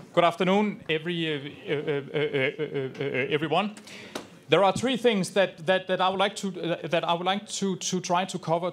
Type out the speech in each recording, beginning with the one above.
Good afternoon, everyone. There are three things that I would like to try to cover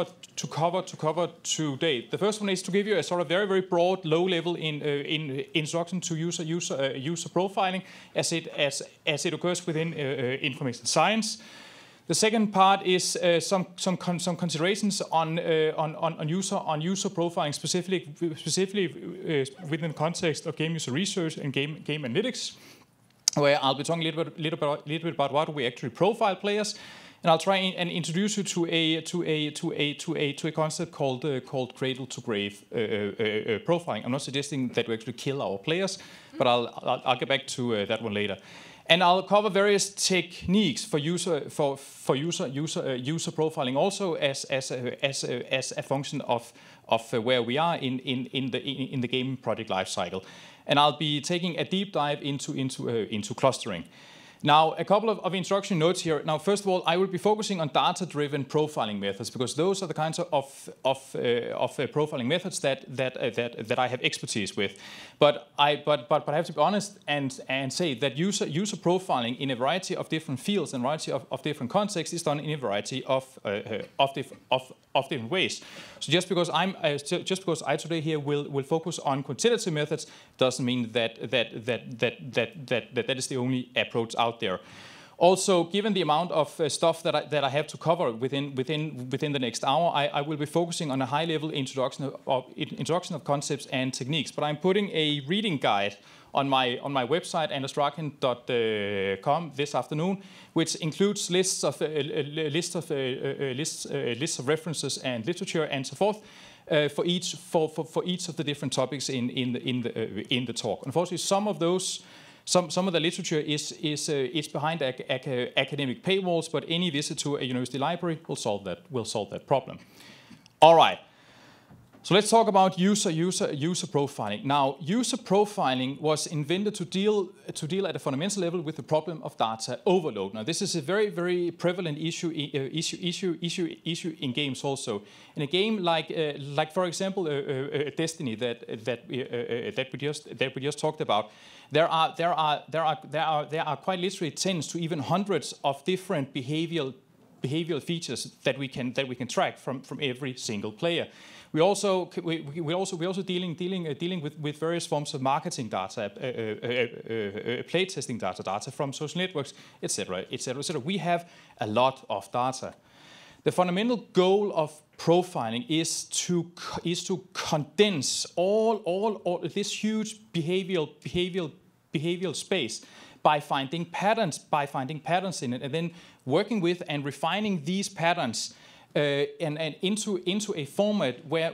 today. The first one is to give you a sort of very broad, low-level introduction to user profiling as it occurs within information science. The second part is some considerations on user profiling, specifically within the context of game user research and game analytics, where I'll be talking a little bit about what we actually profile players, and I'll try and introduce you to a concept called cradle to grave profiling. I'm not suggesting that we actually kill our players, but I'll get back to that one later. And I'll cover various techniques for user profiling, also as a function of where we are in the game project lifecycle. And I'll be taking a deep dive into clustering. Now, a couple of introduction notes here. Now, first of all, I will be focusing on data-driven profiling methods because those are the kinds of profiling methods that I have expertise with. But I have to be honest and say that user profiling in a variety of different fields and variety of different contexts is done in a variety of different ways. So just because I today here will focus on quantitative methods doesn't mean that is the only approach out there. Also, given the amount of stuff that I have to cover within the next hour, I will be focusing on a high-level introduction of concepts and techniques. But I'm putting a reading guide on my website, andersdraken.com, this afternoon, which includes lists of references and literature and so forth for each of the different topics in the talk. Unfortunately, some of the literature is behind academic paywalls, but any visit to a university library will solve that problem. All right. So let's talk about user profiling. Now, user profiling was invented to deal at a fundamental level with the problem of data overload. Now, this is a very prevalent issue in games also. In a game like for example, Destiny that we just talked about, there are quite literally tens to even hundreds of different behavioral features that we can track from every single player. We're also dealing with various forms of marketing data, playtesting data from social networks, etc. We have a lot of data. The fundamental goal of profiling is to condense all this huge behavioral space by finding patterns in it, and then working with and refining these patterns and into a format where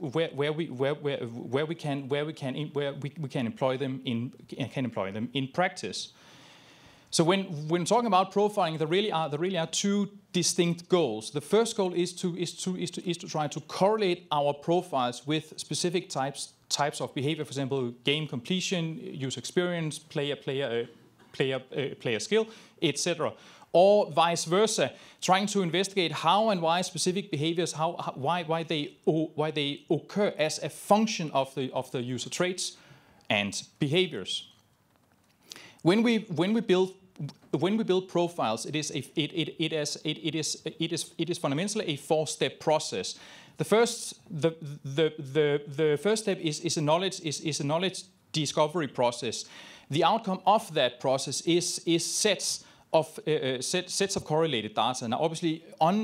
we can employ them in practice. So when talking about profiling, there really are two distinct goals. The first goal is to try to correlate our profiles with specific types of behavior, for example, game completion, user experience, player skill, etc. Or vice versa, trying to investigate how and why specific behaviors, why they occur as a function of the user traits and behaviors. When we build profiles, it is fundamentally a four-step process. The first step is a knowledge discovery process. The outcome of that process is sets of correlated data. Now, obviously,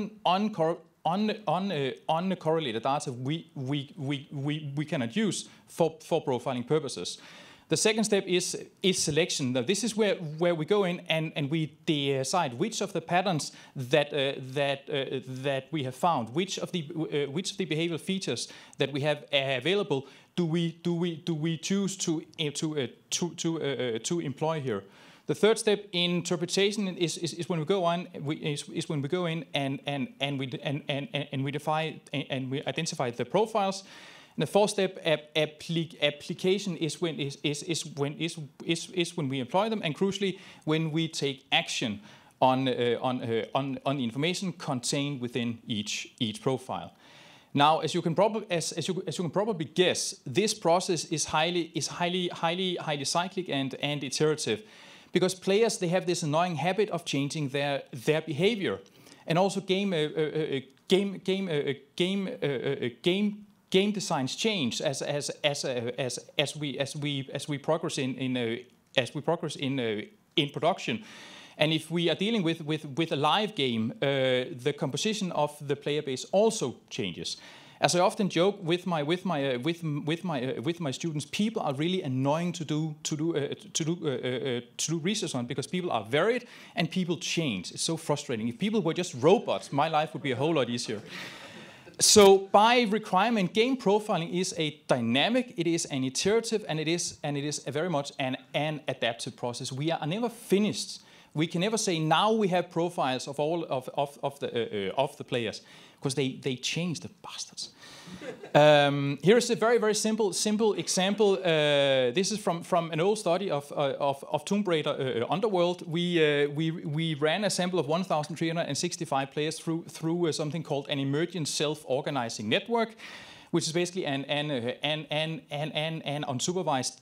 uncorrelated data we cannot use for profiling purposes. The second step is selection. Now, this is where we go in and we decide which of the patterns that we have found, which of the behavioral features that we have available do we choose to employ here. The third step in interpretation is when we go on and we define and we identify the profiles. And the fourth step, application, is when we employ them, and crucially when we take action on the information contained within each profile. Now, as you can probably guess, this process is highly cyclic and iterative, because players, they have this annoying habit of changing their behavior, and also game designs change as we progress in production. And if we are dealing with a live game, the composition of the player base also changes. As I often joke with my students, people are really annoying to do research on, because people are varied and people change. It's so frustrating. If people were just robots, my life would be a whole lot easier. So by requirement, game profiling is a dynamic, it is an iterative, and it is a very much an adaptive process. We are never finished. We can never say now we have profiles of all of the players, because they change, the bastards. Here is a very simple example. This is from an old study of Tomb Raider Underworld. We ran a sample of 1,365 players through something called an emergent self-organizing network, which is basically an unsupervised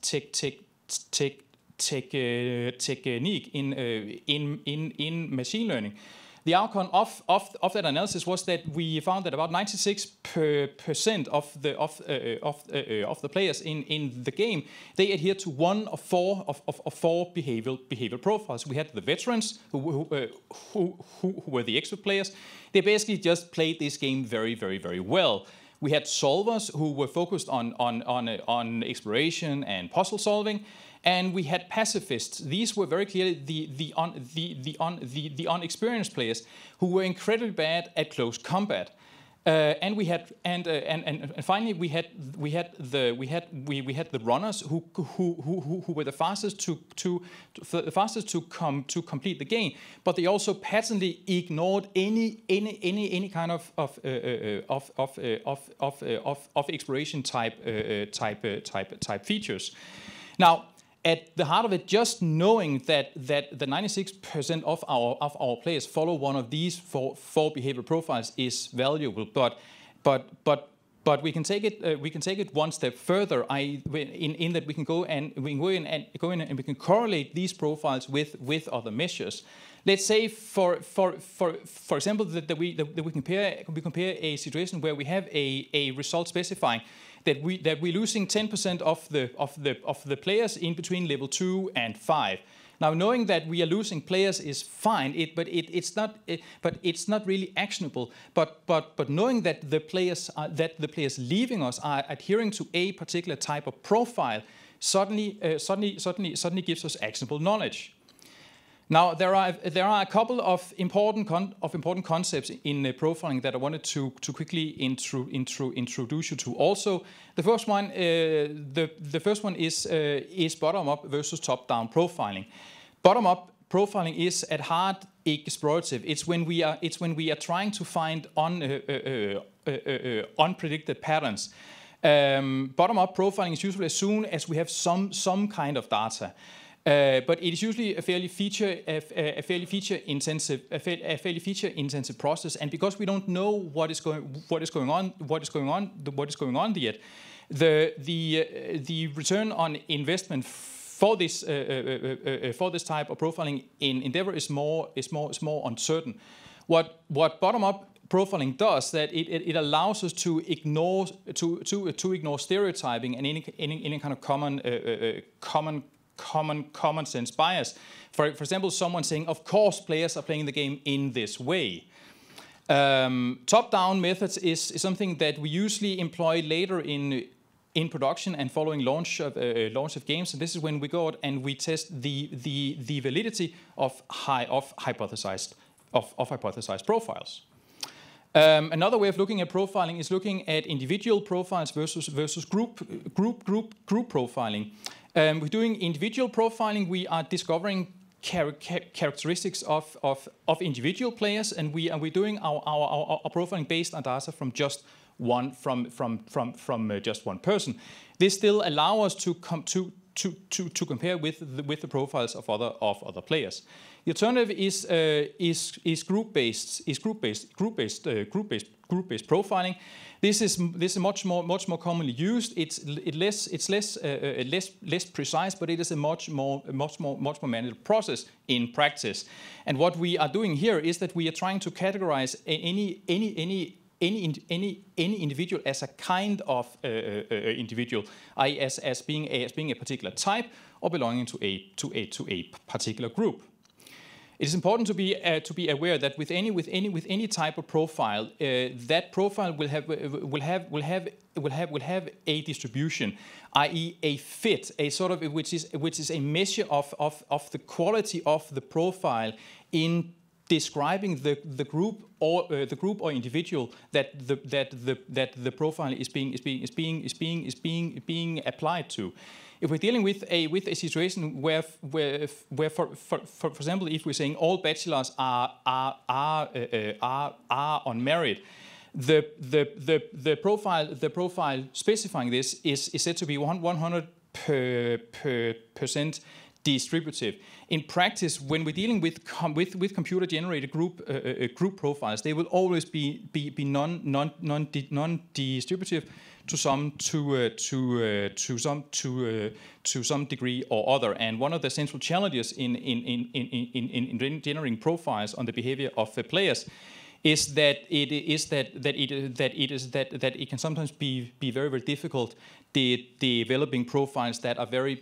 technique in machine learning. The outcome of that analysis was that we found that about 96% of the players in the game, they adhere to one of four behavioral profiles. We had the veterans who were the expert players. They basically just played this game very well. We had solvers who were focused on exploration and puzzle solving. And we had pacifists. These were very clearly the unexperienced players who were incredibly bad at close combat. And finally we had the runners who were the fastest to complete the game, but they also patently ignored any kind of exploration type features. Now, at the heart of it, just knowing that the 96% of our players follow one of these four behavioral profiles is valuable. But we can take it one step further. In that we can go in and we can correlate these profiles with other measures. Let's say, for example, that we compare a situation where we have a result specifying that we're losing 10% of the players in between level 2 and 5. Now, knowing that we are losing players is fine, but it's not really actionable. But knowing that the players leaving us are adhering to a particular type of profile suddenly gives us actionable knowledge. Now, there are a couple of important concepts in profiling that I wanted to quickly introduce you to. Also, the first one is bottom-up versus top-down profiling. Bottom-up profiling is at heart explorative. It's when we are trying to find unpredicted patterns. Bottom-up profiling is usually as soon as we have some kind of data. But it is usually a fairly feature intensive process, and because we don't know what is going on yet, the return on investment for this type of profiling in Endeavour is more uncertain. What bottom-up profiling does, that it allows us to ignore stereotyping and any kind of common sense bias. For example, someone saying, of course players are playing the game in this way. Top-down methods is something that we usually employ later in production and following launch of games. And this is when we go out and we test the validity of hypothesized profiles. Another way of looking at profiling is looking at individual profiles versus group profiling. We're doing individual profiling. We are discovering characteristics of individual players, and we're doing our profiling based on data from just one just one person. This still allows us compare with the profiles of other players. The alternative is group-based profiling. This is much more commonly used. It's less precise, but it is a much more manual process in practice. And what we are doing here is that we are trying to categorize any individual as a kind of individual, i.e. as being a particular type or belonging to a particular group. It is important to be aware that with any type of profile, that profile will have a distribution, i.e. a fit, a sort of which is a measure of the quality of the profile in describing the group or individual that the profile is being applied to. If we're dealing with a situation where for example, if we're saying all bachelors are unmarried, the profile specifying this is said to be 100% distributive. In practice, when we're dealing with computer-generated group profiles, they will always be non-distributive to some degree or other. And one of the central challenges in generating profiles on the behavior of the players is that it can sometimes be very difficult developing profiles that are very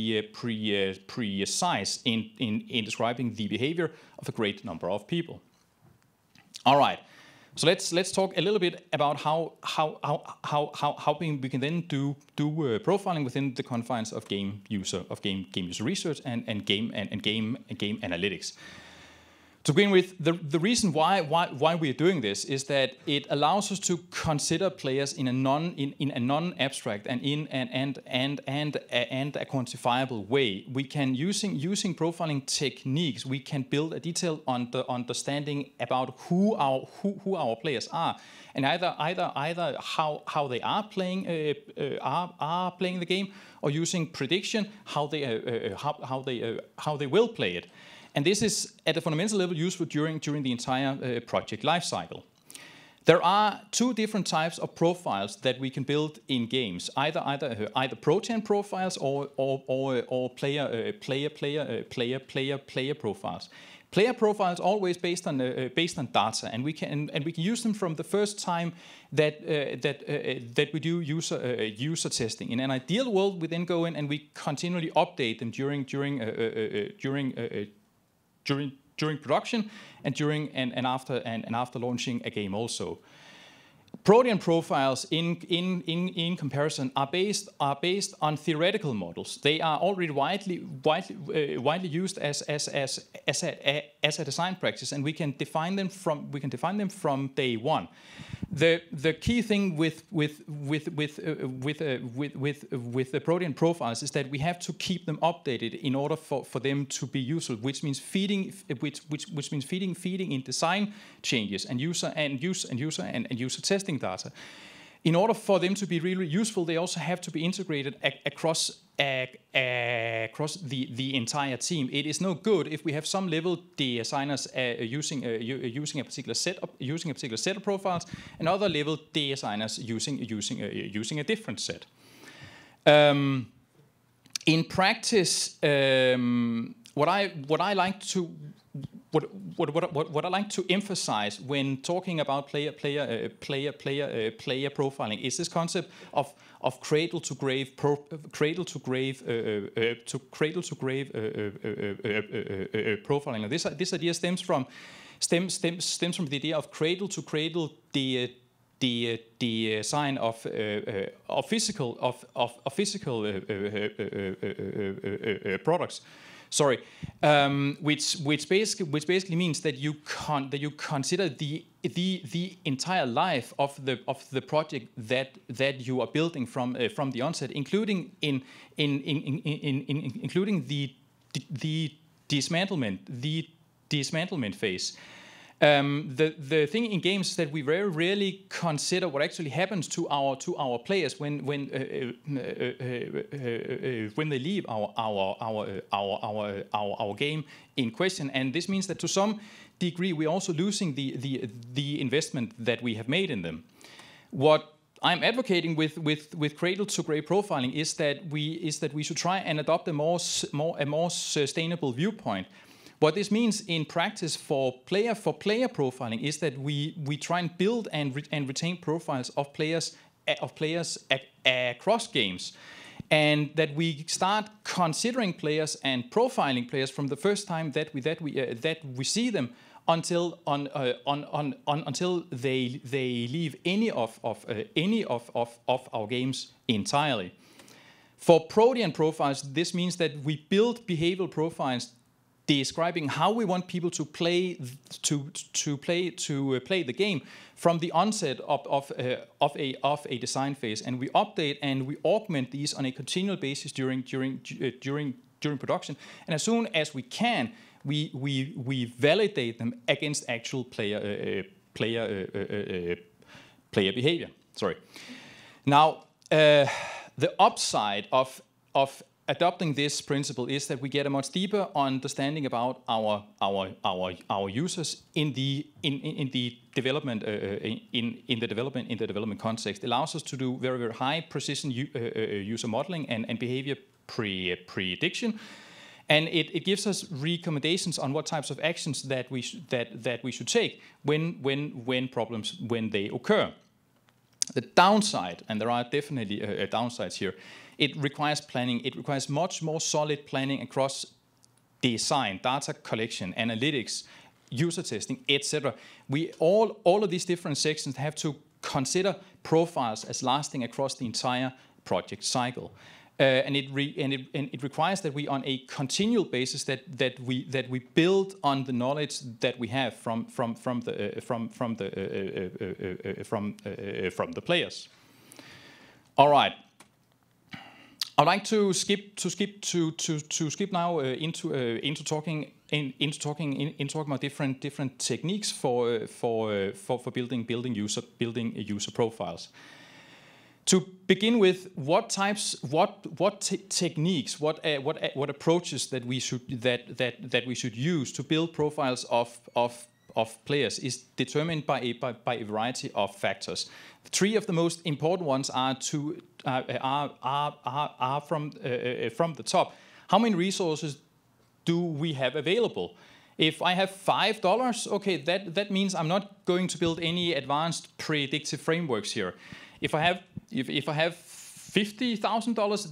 precise in describing the behavior of a great number of people. All right, so let's talk a little bit about how we can then do profiling within the confines of game user research and game analytics. To begin with, the reason why we are doing this is that it allows us to consider players in a non-abstract and a quantifiable way. We can using profiling techniques, we can build a detailed understanding about who our players are, and either how they are playing the game, or using prediction how they will play it. And this is at a fundamental level useful during the entire project lifecycle. There are two different types of profiles that we can build in games, either protean profiles or player profiles. Player profiles always based on data, and we can use them from the first time that we do user testing. In an ideal world, we then go in and we continually update them during production and after launching a game also. Protean profiles in comparison are based on theoretical models. They are already widely used as a design practice, and we can define them from day one. The key thing with the protean profiles is that we have to keep them updated in order for them to be useful, which means feeding in design changes and user testing data. In order for them to be really useful, they also have to be integrated across the entire team. It is no good if we have some level designers using a particular set of profiles, and other level designers using a different set. In practice, what I like to emphasize when talking about player profiling is this concept of cradle to grave profiling. And this idea stems from the idea of cradle to cradle the design of physical products. Sorry, which basically means that you consider the entire life of the project that you are building from the onset, including including the dismantlement phase. The thing in games is that we very rarely consider what actually happens to our players when they leave our game in question, and this means that to some degree we're also losing the investment that we have made in them. What I'm advocating with cradle to grave profiling is that we should try and adopt a more sustainable viewpoint. What this means in practice for player profiling is that we try and build and retain profiles of players across games, and that we start considering players and profiling players from the first time that we see them until they leave any of our games entirely. For Protean profiles, this means that we build behavioral profiles describing how we want people to play the game from the onset of a design phase, and we update and we augment these on a continual basis during production. And as soon as we can, we validate them against actual player behavior. Sorry. Now, the upside of adopting this principle is that we get a much deeper understanding about our users in the development context. It allows us to do very, very high precision user modeling and behavior prediction, and it gives us recommendations on what types of actions that we should take when problems they occur. The downside, and there are definitely downsides here, it requires planning. It requires much more solid planning across design, data collection, analytics, user testing, etc. All of these different sections have to consider profiles as lasting across the entire project cycle, and it requires that we, on a continual basis, that we build on the knowledge that we have from the players. All right. I'd like to skip now into talking about different techniques for building user profiles. To begin with, what techniques, what approaches that we should use to build profiles of players is determined by a variety of factors. Three of the most important ones are from the top. How many resources do we have available? If I have $5, okay, that means I'm not going to build any advanced predictive frameworks here. If I have $50,000,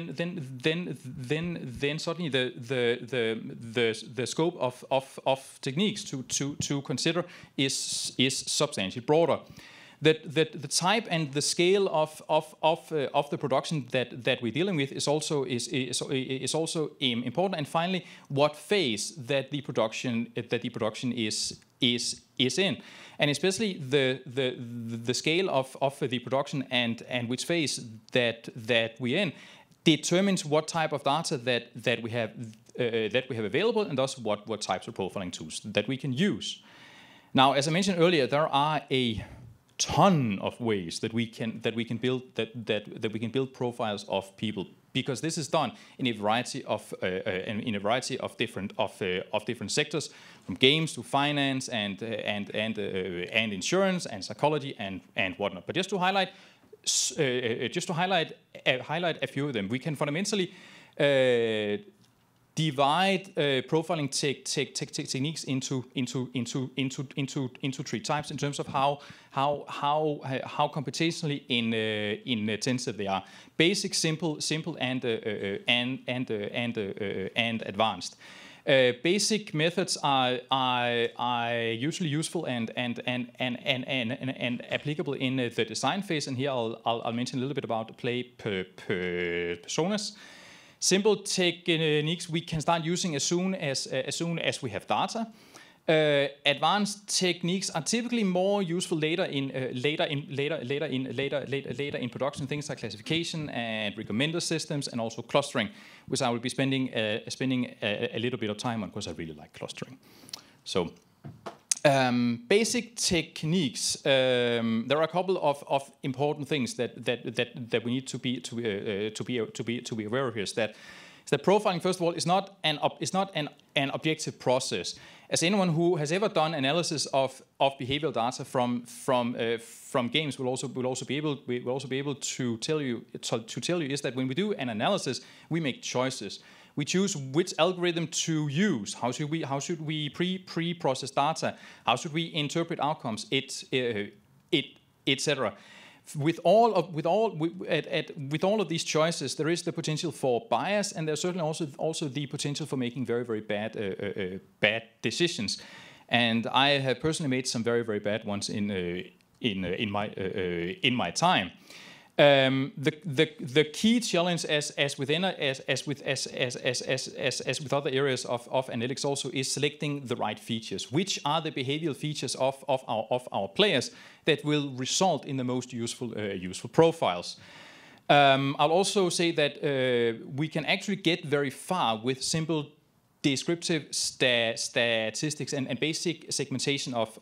then suddenly the scope of techniques to consider is substantially broader. The type and the scale of the production that we're dealing with is also important. And finally, what phase that the production is in, and especially the scale of the production and which phase that we're in determines what type of data that we have available, and thus what types of profiling tools that we can use. Now, as I mentioned earlier, there are a ton of ways that we can build profiles of people, because this is done in a variety of different sectors, from games to finance and insurance and psychology and whatnot. But just to highlight a few of them, we can fundamentally divide profiling techniques into three types in terms of how computationally intensive they are: basic, simple, and advanced. Basic methods are usually useful and applicable in the design phase, and here I'll mention a little bit about play personas. Simple techniques we can start using as soon as we have data. Advanced techniques are typically more useful later in production. Things like classification and recommender systems, and also clustering, which I will be spending a little bit of time on because I really like clustering. So, Basic techniques. There are a couple of important things that we need to be aware of here. Is that profiling, first of all, is not an objective process. As anyone who has ever done analysis of behavioral data from games will also be able to tell you is that when we do an analysis, we make choices. We choose which algorithm to use. How should we pre-process data? How should we interpret outcomes? Etc. With all of these choices, there is the potential for bias, and there's certainly also the potential for making very, very bad decisions. And I have personally made some very, very bad ones in my time. The key challenge, as with other areas of analytics, also is selecting the right features. Which are the behavioral features of our players that will result in the most useful profiles? I'll also say that we can actually get very far with simple descriptive statistics and basic segmentation of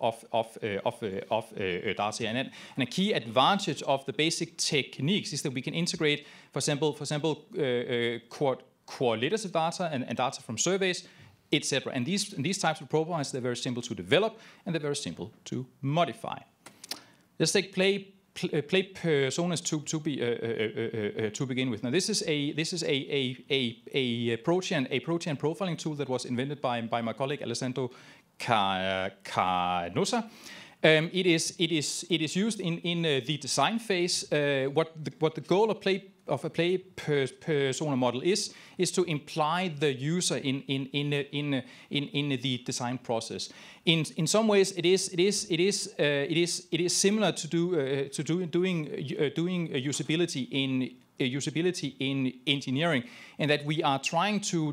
data. And a key advantage of the basic techniques is that we can integrate, for example, qualitative data and data from surveys, etc. And these types of profiles, they're very simple to develop and they're very simple to modify. Let's take play personas to begin with. Now, this is a Protean profiling tool that was invented by my colleague Alessandro Canosa. It is used in the design phase. What the goal of a play persona model is to imply the user in the design process. In some ways, it is similar to doing usability in engineering, and that we are trying to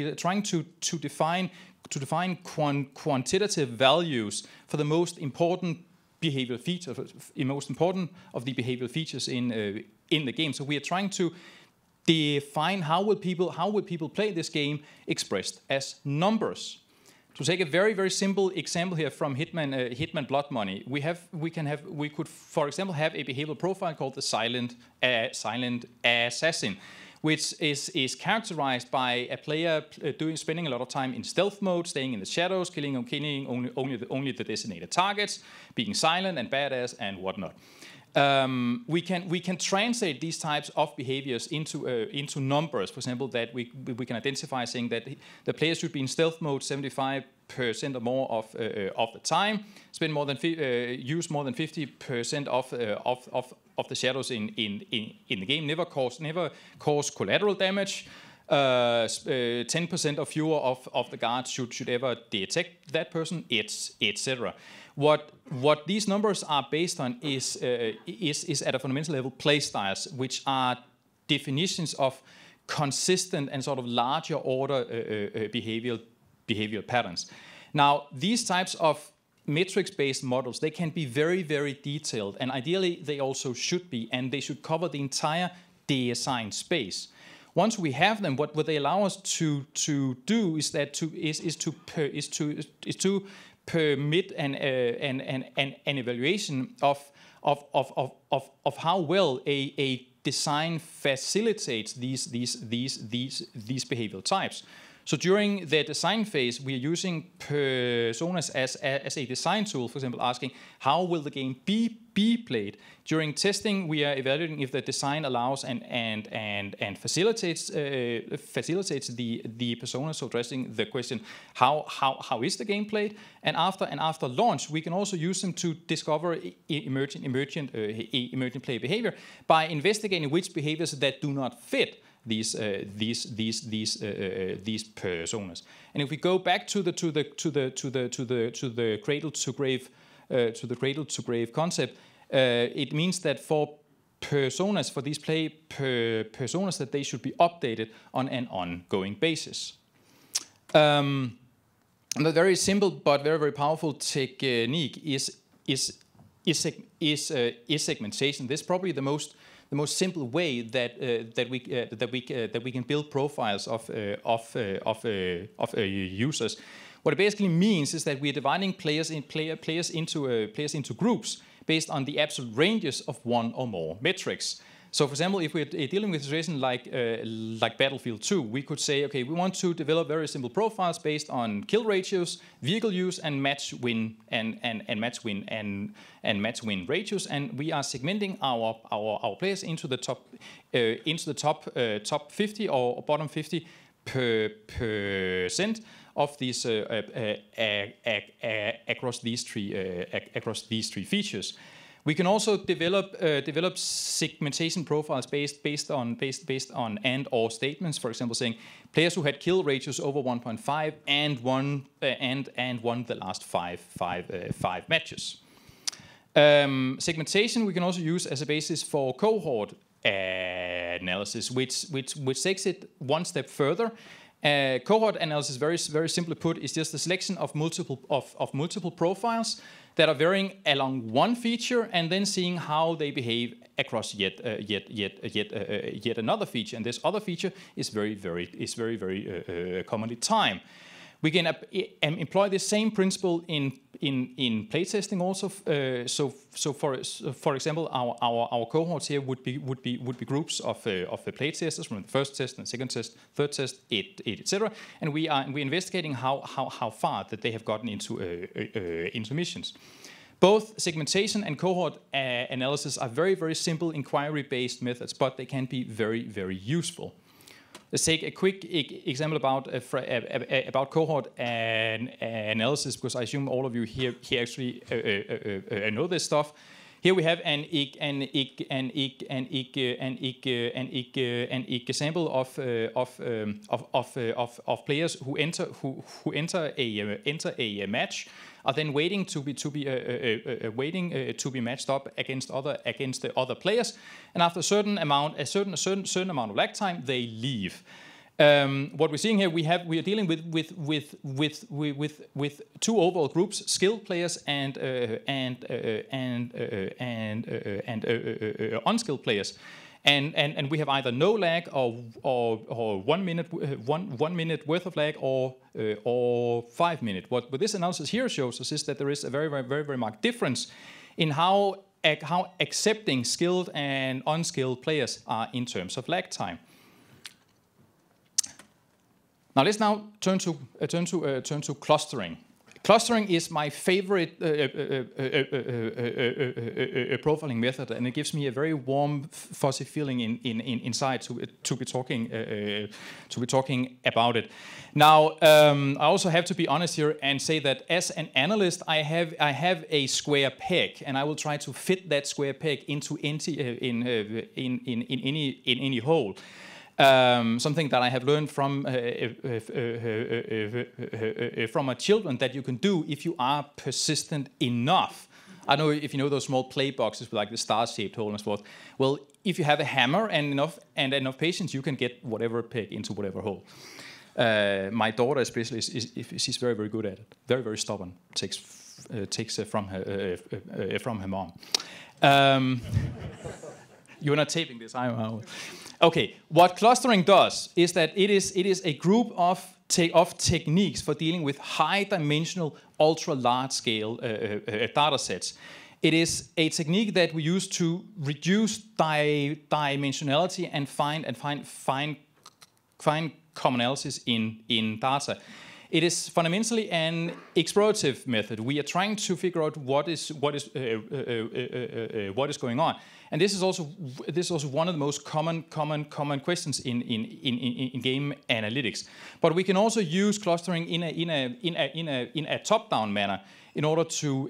define quantitative values for the most important behavioral features, most important of the behavioral features in the game. So we are trying to define how will people play this game expressed as numbers. To take a very, very simple example here from Hitman Blood Money, we could, for example, have a behavioral profile called the Silent Assassin, which is characterized by a player spending a lot of time in stealth mode, staying in the shadows, killing only the designated targets, being silent and badass and whatnot. We can translate these types of behaviors into numbers. For example, that we can identify saying that the player should be in stealth mode 75% or more of the time, spend more than use more than 50% of the shadows in the game, never cause collateral damage. 10% or fewer of the guards should ever detect that person, etc. What these numbers are based on is at a fundamental level play styles, which are definitions of consistent and sort of larger order behavioral patterns. Now, these types of metrics-based models, they can be very, very detailed, and ideally they also should be, and they should cover the entire design space. Once we have them, what they allow us to do is to permit an evaluation of how well a design facilitates these behavioral types. So during the design phase, we are using personas as a design tool, for example, asking how will the game be played. During testing, we are evaluating if the design allows and facilitates the persona, so addressing the question how is the game played. And after launch, we can also use them to discover emergent play behavior by investigating which behaviors that do not fit these personas. And if we go back to the cradle to grave concept, it means that for personas, for these personas, that they should be updated on an ongoing basis. A very simple but very, very powerful technique is segmentation. This is probably the most simple way that we can build profiles of users. What it basically means is that we're dividing players into groups based on the absolute ranges of one or more metrics. So, for example, if we're dealing with a situation like Battlefield 2, we could say, okay, we want to develop very simple profiles based on kill ratios, vehicle use, and match win match win ratios, and we are segmenting our players into the top 50 or bottom 50% of these across these three features. We can also develop segmentation profiles based on and/or statements. For example, saying players who had kill ratios over 1.5 and won the last five matches. Segmentation we can also use as a basis for cohort analysis, which takes it one step further. Cohort analysis, very simply put, is just the selection of multiple profiles that are varying along one feature, and then seeing how they behave across yet another feature. And this other feature is very commonly time. We can employ the same principle in playtesting also. So for example, our cohorts here would be groups of playtesters from the first test and second test, third test, etc. And we're investigating how far that they have gotten into missions. Both segmentation and cohort analysis are very simple inquiry-based methods, but they can be very useful. Let's take a quick example about cohort analysis, because I assume all of you here actually know this stuff. Here we have an example of players who enter a match, are then waiting to be matched up against the other players, and after a certain amount of lag time, they leave. What we're seeing here, we are dealing with two overall groups: skilled players and unskilled players. And we have either no lag or 1 minute worth of lag or 5 minutes. What this analysis here shows us is that there is a very marked difference in how accepting skilled and unskilled players are in terms of lag time. Now let's turn to clustering. Clustering is my favorite profiling method, and it gives me a very warm, fuzzy feeling inside to be talking about it. Now, I also have to be honest here and say that as an analyst, I have a square peg, and I will try to fit that square peg into any hole. Something that I have learned from my children that you can do if you are persistent enough. I don't know if you know those small play boxes with like the star-shaped hole and so forth. Well, if you have a hammer and enough patience, you can get whatever peg into whatever hole. My daughter especially she's very good at it. Very stubborn. Takes from her mom. You're not taping this, I am. Okay, what clustering does is that it is a group of techniques for dealing with high-dimensional, ultra-large-scale data sets. It is a technique that we use to reduce dimensionality and find commonalities in data. It is fundamentally an explorative method. We are trying to figure out what is going on, and this is also one of the most common questions in game analytics. But we can also use clustering in a top-down manner in order to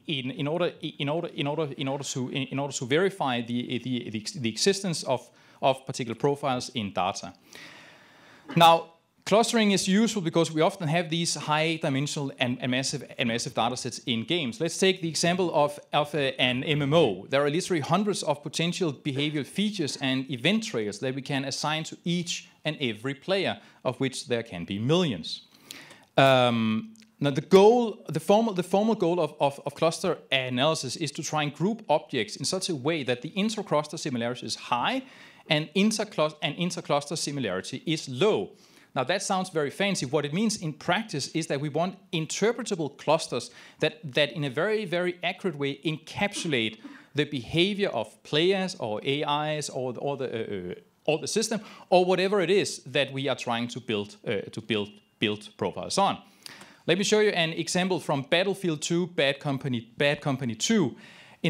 verify the existence of particular profiles in data. Now, clustering is useful because we often have these high-dimensional and massive data sets in games. Let's take the example of an MMO. There are literally hundreds of potential behavioral features and event trails that we can assign to each and every player, of which there can be millions. Now, the formal goal of cluster analysis is to try and group objects in such a way that the inter-cluster similarity is high and inter-cluster similarity is low. Now that sounds very fancy. What it means in practice is that we want interpretable clusters that in a very, very accurate way encapsulate the behavior of players or AIs or the system or whatever it is that we are trying to build profiles on. Let me show you an example from Battlefield 2, Bad Company 2. I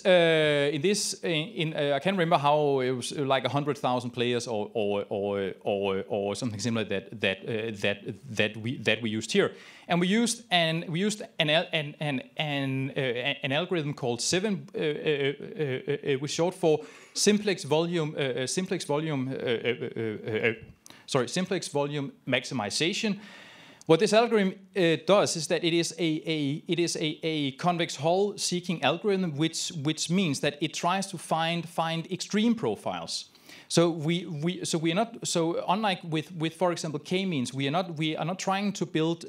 can't remember how it was like 100,000 players or something similar that we used here, and we used an algorithm called was short for simplex volume maximization. What this algorithm does is that it is a convex Hull seeking algorithm, which means that it tries to find extreme profiles. So unlike with for example k-means, we are not trying to build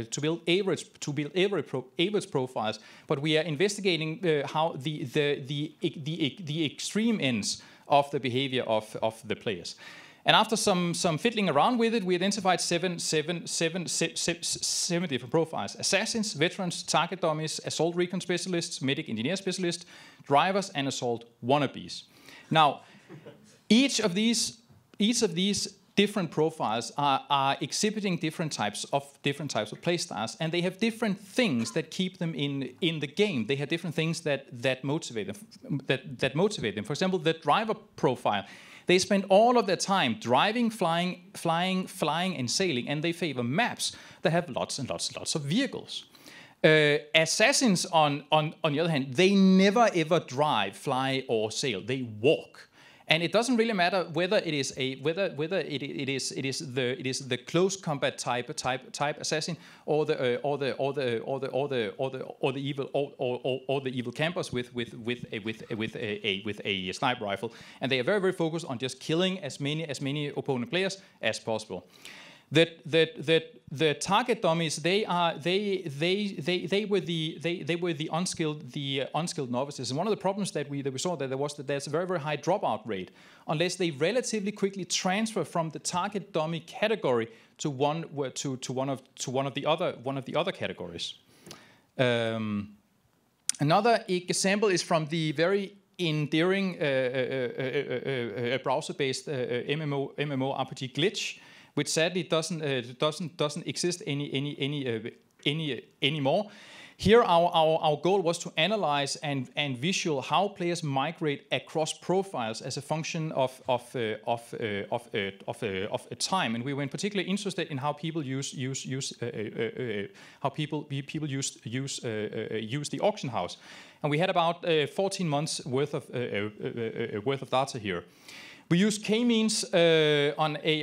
average profiles, but we are investigating how the extreme ends of the behavior of the players. And after some fiddling around with it, we identified seven different profiles: assassins, veterans, target dummies, assault recon specialists, medic engineer specialists, drivers, and assault wannabes. Now, each of these different profiles are exhibiting different types of playstyles, and they have different things that keep them in the game. They have different things that motivate them. For example, the driver profile. They spend all of their time driving, flying, and sailing, and they favor maps that have lots and lots of vehicles. Assassins, on the other hand, they never ever drive, fly, or sail. They walk. And it doesn't really matter whether it is the close combat type assassin or the evil campers with a sniper rifle, and they are very focused on just killing as many opponent players as possible. The target dummies, they were the unskilled novices, and one of the problems that we saw that there's a very high dropout rate unless they relatively quickly transfer from the target dummy category to one of the other categories. Another example is from the very endearing browser-based MMORPG Glitch, which sadly doesn't exist anymore. Here, our goal was to analyze and visual how players migrate across profiles as a function of time, and we were in particular interested in how people use the auction house, and we had about 14 months worth of data here. We use k-means on a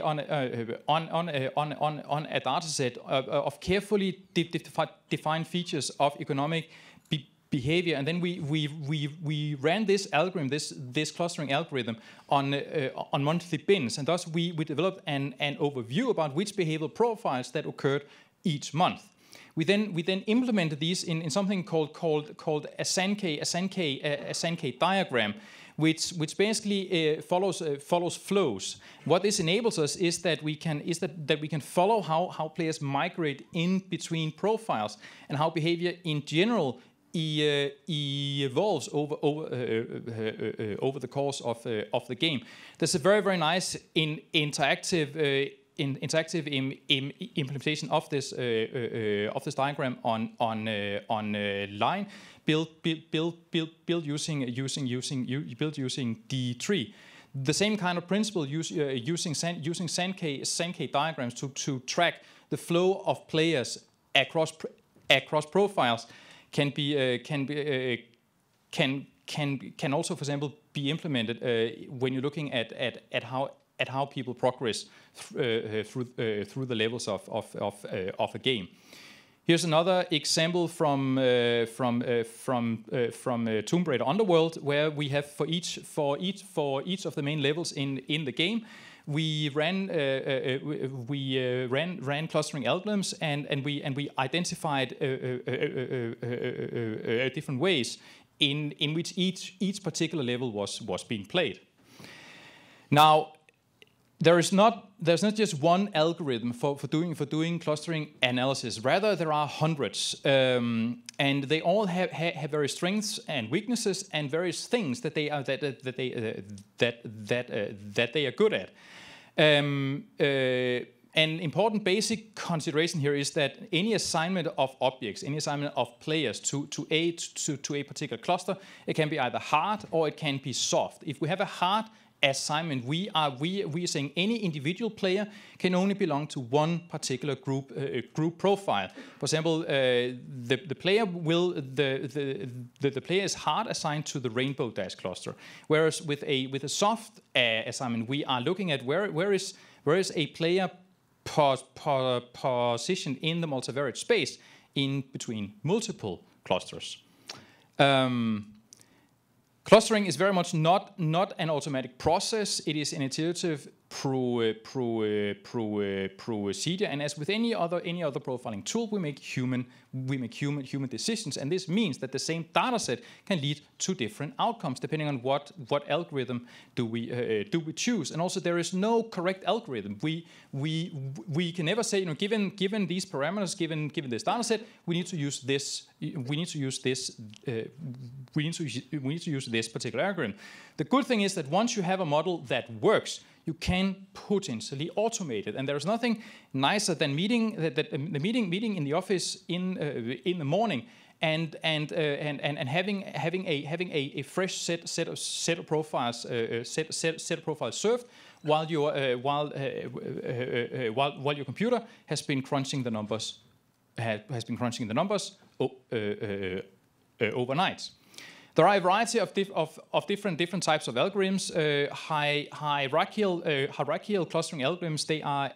data set of carefully defined features of economic behavior, and then we ran this algorithm, this clustering algorithm, on monthly bins, and thus we developed an overview about which behavioral profiles that occurred each month. We then implemented these in something called a Sankey diagram, which basically follows flows. What this enables us is that we can follow how players migrate in between profiles and how behavior in general evolves over the course of the game. There's a very nice interactive implementation of this diagram online. Built using D3. The same kind of principle using Sankey diagrams to track the flow of players across profiles can also, for example, be implemented when you're looking at how people progress through the levels of a game. Here's another example from Tomb Raider Underworld, where we have for each of the main levels in the game, we ran clustering algorithms, and we identified different ways in which each particular level was being played. Now, there's not just one algorithm for doing clustering analysis. Rather, there are hundreds, and they all have various strengths and weaknesses and various things that they are good at. An important basic consideration here is that any assignment of objects, any assignment of players to a particular cluster, it can be either hard or it can be soft. If we have a hard assignment, we are saying any individual player can only belong to one particular group profile. For example, the player is hard assigned to the Rainbow Dash cluster, whereas with a soft assignment, we are looking at where is a player positioned in the multivariate space in between multiple clusters. Clustering is very much not an automatic process. It is an iterative procedure, and as with any other profiling tool, we make human decisions, and this means that the same data set can lead to different outcomes depending on what algorithm do we choose. And also, there is no correct algorithm. We can never say, given these parameters, given this data set, we need to use this. We need to use this particular algorithm. The good thing is that once you have a model that works, you can potentially automate it, and there's nothing nicer than meeting in the office in the morning and having a fresh set of profiles served while your computer has been crunching the numbers overnight. There are a variety of different types of algorithms. Hierarchical clustering algorithms. They are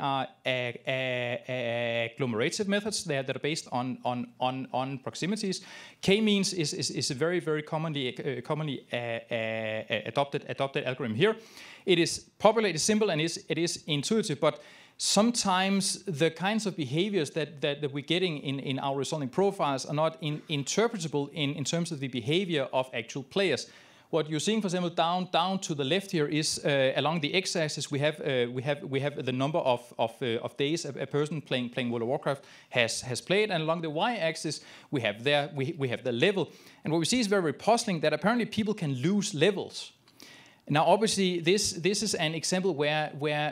agglomerative methods that are based on proximities. K-means is a very commonly adopted algorithm here. It is popular, it is simple, and it is intuitive, but sometimes the kinds of behaviors that we're getting in our resulting profiles are not interpretable in terms of the behavior of actual players. What you're seeing, for example, down to the left here is along the x-axis we have the number of days a person playing World of Warcraft has played, and along the y-axis we have the level. And what we see is very puzzling, that apparently people can lose levels. Now, obviously, this is an example where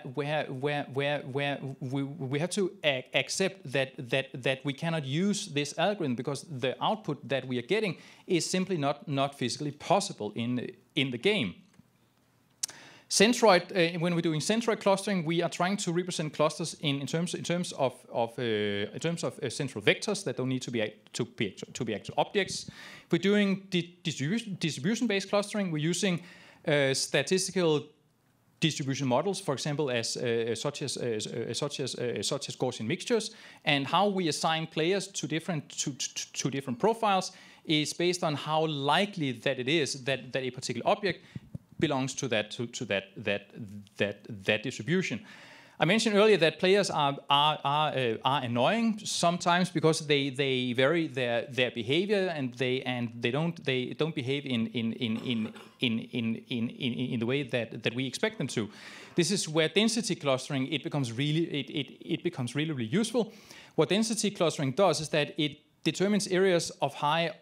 we have to accept that we cannot use this algorithm because the output that we are getting is simply not physically possible in the game. Centroid, when we're doing centroid clustering, we are trying to represent clusters in terms of central vectors that don't need to be actual objects. If we're doing distribution-based clustering, we're using statistical distribution models, for example, such as Gaussian mixtures, and how we assign players to different profiles is based on how likely that it is that a particular object belongs to that distribution. I mentioned earlier that players are annoying sometimes because they vary their behavior, and they don't behave in the way that we expect them to. This is where density clustering becomes really useful. What density clustering does is that it determines areas of high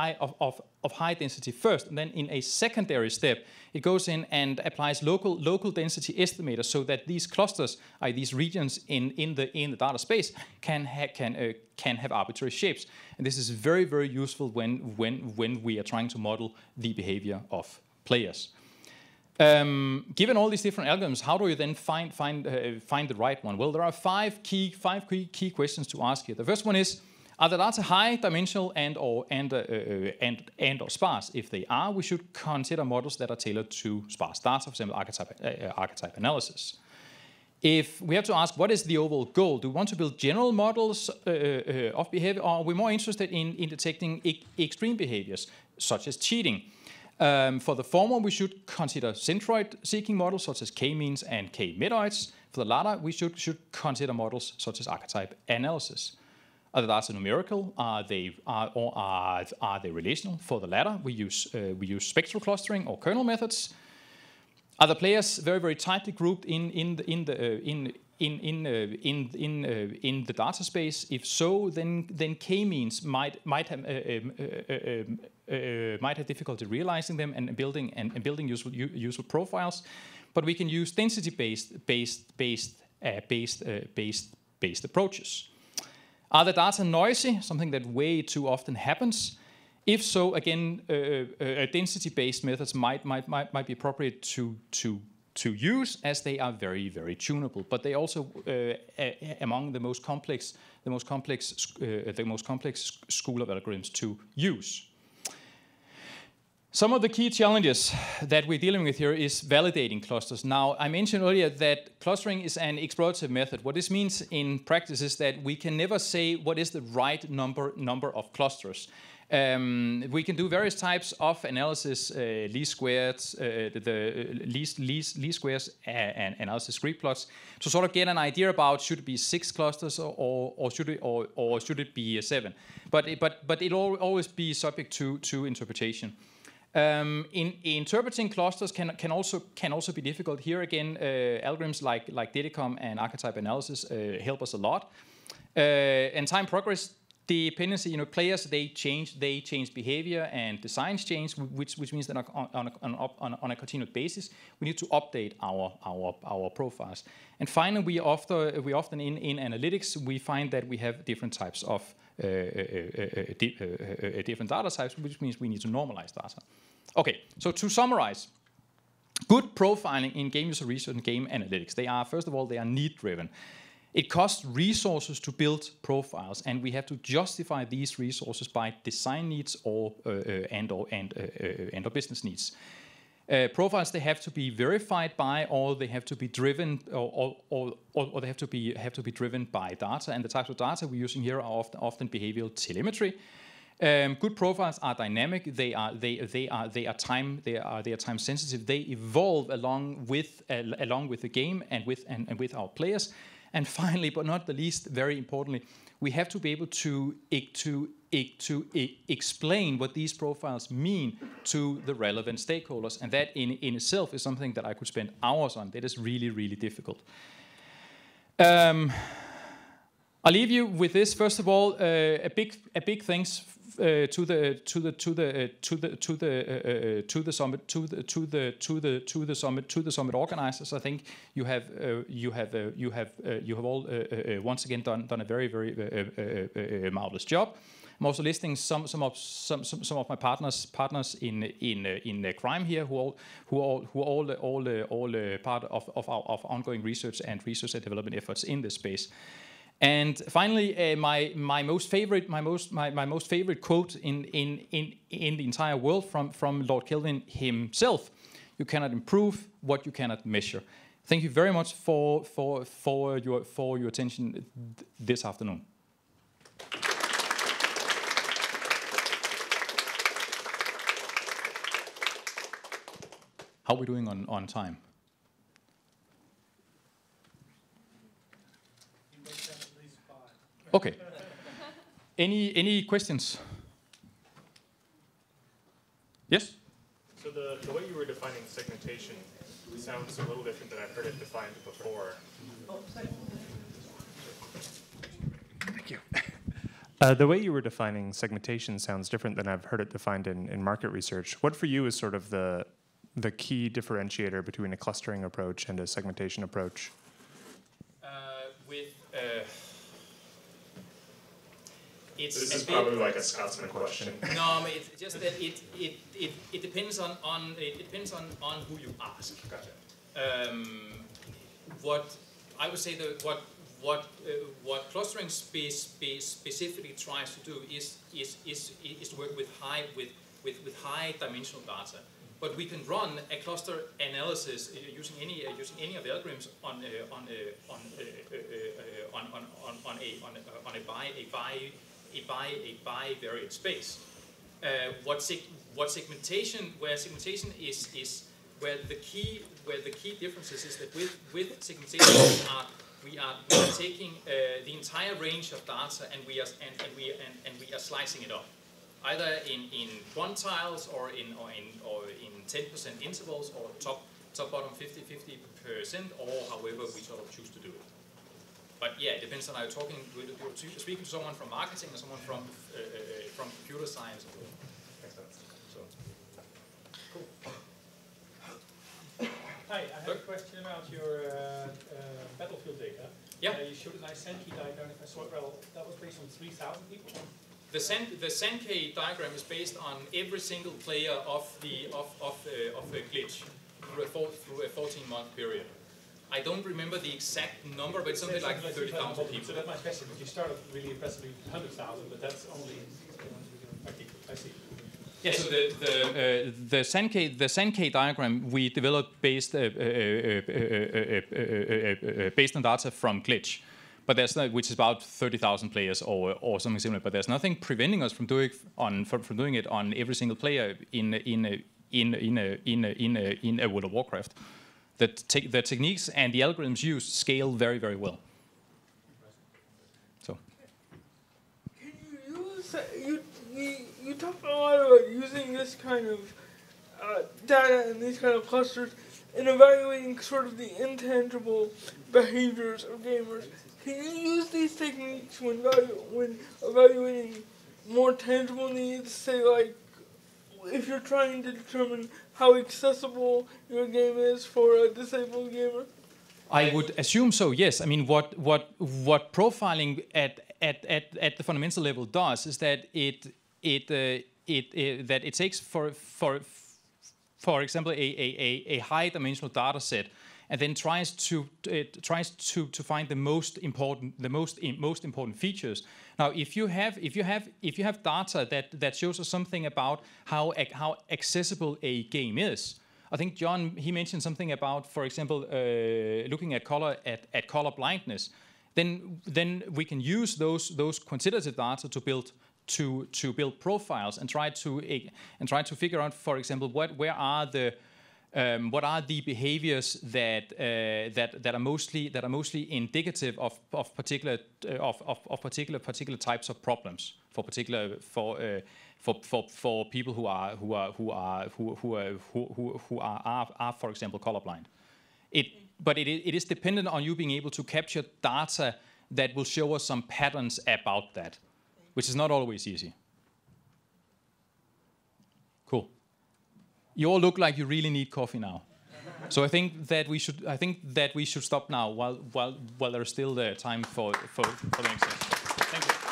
density first, and then in a secondary step, it goes in and applies local density estimators so that these clusters, these regions in the data space, can have arbitrary shapes. And this is very useful when we are trying to model the behavior of players. Given all these different algorithms, how do you then find the right one? Well, there are five key questions to ask here. The first one is, are the data high dimensional and or sparse? If they are, we should consider models that are tailored to sparse data, for example, archetype analysis. If we have to ask, what is the overall goal? Do we want to build general models of behavior, or are we more interested in detecting extreme behaviors, such as cheating? For the former, we should consider centroid-seeking models, such as k-means and k-medoids. For the latter, we should consider models such as archetype analysis. Are the data numerical? Are they relational? For the latter, we use spectral clustering or kernel methods. Are the players very, very tightly grouped in the data space? If so, then k-means might have difficulty realizing them and building useful profiles. But we can use density-based approaches. Are the data noisy? Something that way too often happens. If so, again, density-based methods might be appropriate to use, as they are very, very tunable. But they also among the most complex school of algorithms to use. Some of the key challenges that we're dealing with here is validating clusters. Now, I mentioned earlier that clustering is an explorative method. What this means in practice is that we can never say what is the right number of clusters. We can do various types of analysis, least squares, the least squares analysis Greek plots, to sort of get an idea about should it be 6 clusters or should it be 7. But it'll always be subject to interpretation. Interpreting clusters can also be difficult. Here again, algorithms like DIDICOM and archetype analysis help us a lot. And time progress dependency, players they change behavior and designs change, which means that on a continued basis we need to update our profiles. And finally, we often in analytics we find that we have different types of different data types, which means we need to normalize data. Okay, so to summarize, good profiling in game user research and game analytics, first of all, they are need-driven. It costs resources to build profiles, and we have to justify these resources by design needs or business needs. Profiles, they have to be verified by, or they have to be driven, or they have to be driven by data. And the types of data we're using here are often behavioral telemetry. Good profiles are dynamic. They are time sensitive. They evolve along with the game and with our players. And finally, but not the least, very importantly, we have to be able to explain what these profiles mean to the relevant stakeholders. And that in itself is something that I could spend hours on. That is really, really difficult. I'll leave you with this. First of all, a big thanks to the summit organizers. I think you have all once again done a very, very marvelous job. I'm also listing some of my partners in crime here who are all part of our ongoing research and development efforts in this space. And finally, my most favorite quote in the entire world from Lord Kelvin himself: "You cannot improve what you cannot measure." Thank you very much for your attention this afternoon. How are we doing on time? Okay. Any questions? Yes? So the way you were defining segmentation sounds a little different than I've heard it defined before. Thank you. The way you were defining segmentation sounds different than I've heard it defined in market research. What for you is sort of the key differentiator between a clustering approach and a segmentation approach? This is probably like a Scotsman question. No, it's just that it depends on who you ask. Gotcha. What I would say what clustering specifically tries to do is to work with high dimensional data. But we can run a cluster analysis using any of the algorithms on a bivariate space. Where segmentation is where the key differences is that with segmentation we are taking the entire range of data and we are slicing it up, either in quantiles or in 10% intervals or top bottom 50% or however we sort of choose to do it. But yeah, it depends on how you're talking. You're speaking to someone from marketing or someone from computer science. So. Cool. Hi, I have a question about your battlefield data. Yeah. You showed a nice Sankey diagram, if I saw it well. That was based on 3,000 people? The Sankey diagram is based on every single player of a glitch through a 14-month period. I don't remember the exact number, but it's something like 30,000 people. So that's my question, because you started really impressively with 100,000, but that's only, I see. Yes, so the Sankey diagram we developed based on data from Glitch, but there's no, which is about 30,000 players or something similar. But there's nothing preventing us from doing it on every single player in a World of Warcraft. The techniques and the algorithms used scale very, very well. So. Can you use you talk a lot about using this kind of data and these kind of clusters in evaluating sort of the intangible behaviors of gamers. Can you use these techniques when evaluating more tangible needs, say like if you're trying to determine how accessible your game is for a disabled gamer? I would assume so. Yes. I mean, what profiling at the fundamental level does is that it takes for example a high dimensional data set and then tries to find the most important features. Now, if you have data that shows us something about how accessible a game is, I think John, he mentioned something about, for example, looking at color blindness. Then we can use those quantitative data to build profiles and try to figure out, for example, what are the behaviors that are mostly indicative of particular types of problems for people who are for example colorblind. But it is dependent on you being able to capture data that will show us some patterns about that, which is not always easy. Cool. You all look like you really need coffee now, so I think that we should stop now while there is still time for the next session. Thank you.